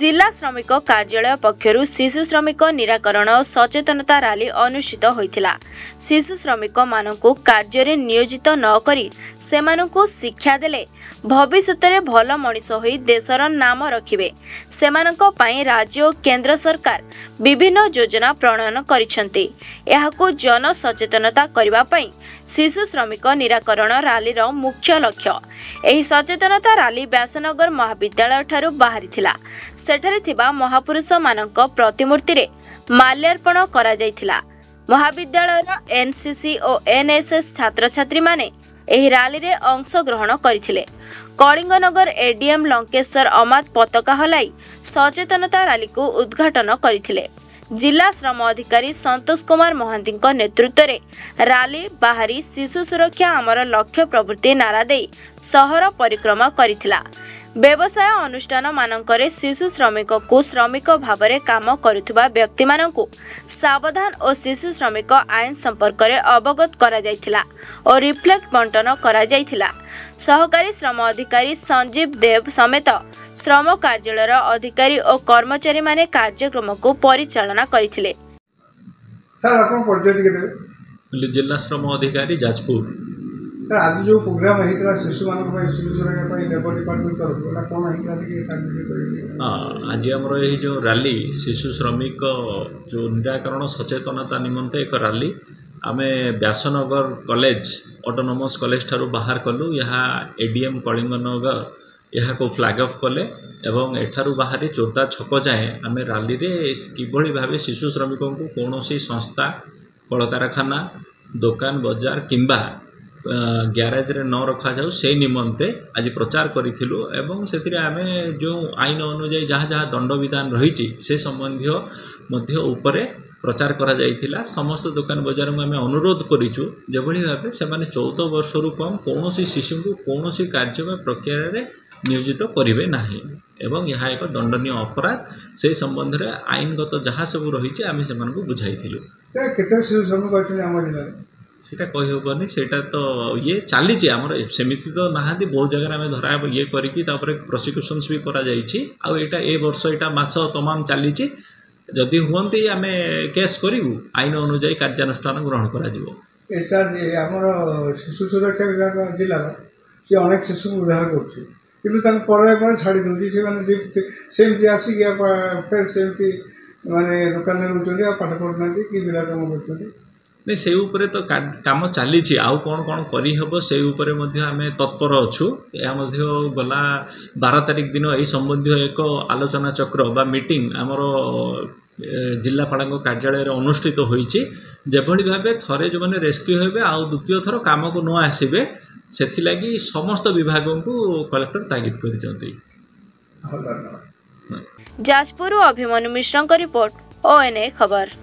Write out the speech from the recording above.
जिला श्रमिक कार्यालय पक्षरु शिशु श्रमिक निराकरण और सचेतनता रैली अनुष्ठित होइथिला। शिशु श्रमिक मानकु कार्य रे नियोजित न करी सेमानकु शिक्षा देले भविष्य में भल मनीष होई देशर नाम रखिबे। सेमानक पई राज्य और केंद्र सरकार विभिन्न योजना प्रणयन करिसंती। एहाकु जन सचेतनता करिबा पई शिशु श्रमिक निराकरण रैली रो मुख्य लक्ष्य। एही सचेतनता रैली व्यासनगर महाविद्यालय ठारू बाहरिथिला। सेठारे थिबा महापुरुष मानक प्रतिमूर्ति रे माल्यार्पण करा जायथिला। महाविद्यालय एनसीसी और एनएसएस छात्र छात्री माने एही रैली रे अंश ग्रहण करिथिले। कलिंगनगर एडीएम लंकेश्वर अमात पताका हलाई सचेतनता रैली को उद्घाटन करिथिले। जिला श्रम अधिकारी संतोष कुमार महांती नेतृत्व में रैली बाहरी शिशु सुरक्षा आमर लक्ष्य प्रवृत्ति नारा दे सहर परिक्रमा करिथिला। व्यवसाय अनुष्ठान मानकरे शिशु श्रमिक को श्रमिक भाव में काम करुवा व्यक्ति मानकु सावधान और शिशु श्रमिक आईन संपर्क में अवगत करा जायथिला और रिफ्लेक्ट बंटन करा जायथिला। सहकारी श्रम अधिकारी संजीव देव समेत श्रम कार्यालय अधिकारी और कर्मचारी माने कार्यक्रम को परिचालना करथिले। सर आपण परिचय के जिला श्रम अधिकारी जाजपुर। सर आज जो प्रोग्राम हेतला शिशु मानक पई शिशु सुरक्षा पई लेबर डिपार्टमेंट तरफ एटा कोन हेतला कि सार्टिफिकेट करिले। हां आज हमरो एही जो रैली शिशु श्रमिक जो निराकरण सचेतनता निमंते एक रैली आमे व्यासनगर कॉलेज ऑटोनोमस कॉलेज ठारू बाहर कलु। यहाँ एडीएम कलिंगनगर यहाँ को फ्लैग अफ कले एवं एठारू बाहरी चोरदा छक जाए आम रैली रे किभली भाव शिशु श्रमिकों को कौन सी संस्था कलकारखाना दुकान बजार किंबा ग्यारेज रे न रखा जाऊ से निमंते आज प्रचार करिथिलु एवं सेतिरे आमे जो आईन अनुଯାयी जहाँ जहाँ दंड विधान रही से संबंधी मध्य उपरे प्रचार करा जाइथिला। समस्त दुकान बजार में आम अनुरोध करिचु जेभली भाव से 14 वर्ष रु कम कौन शिशु को कौन कार्य में प्रक्रिया रे नियोजित करेंगे नहीं एवं यह एक दंडनीय अपराध से संबंध में आईनगत जहाँ सब रही आम से बुझाई सेटा कहबनी सेटा तो ये चली आमर सेमिति तो नहांती बहुत जगह आम धरा ये करके प्रोसिक्यूशन्स भी करा जाइछि। आउ एटा ए वर्ष एटा मास तमाम चली जदि हुंती आम केस करूँ आईन अनुଯାयी कार्यानुष्ठान ग्रहण कर शिशु सुरक्षा विभाग जिला सी अनेक शिशु उद्धार कर किंतु छाड़ी दूसरी सेमती आसिक फिर सेमती माने दुकान रोचंदी पाठ पढ़ना कि बिला काम कर नहीं से उपरे तो काम चली आउ कौन कौन करहब से उपरे आम तत्पर अच्छु। यह गला 12 तारिख दिन यही संबंधी एक आलोचना चक्र बा मीटिंग आमर जिलापाल कार्यालय अनुष्ठित होइछि। जेभली भाव थरे जो मैंने रेस्क्यू होबे आउ द्वितीय थर काम को न आसबे से समस्त विभागों को कलेक्टर तागिद करिसंती। जाजपुर अभिमन्यु मिश्र रिपोर्ट ONA खबर।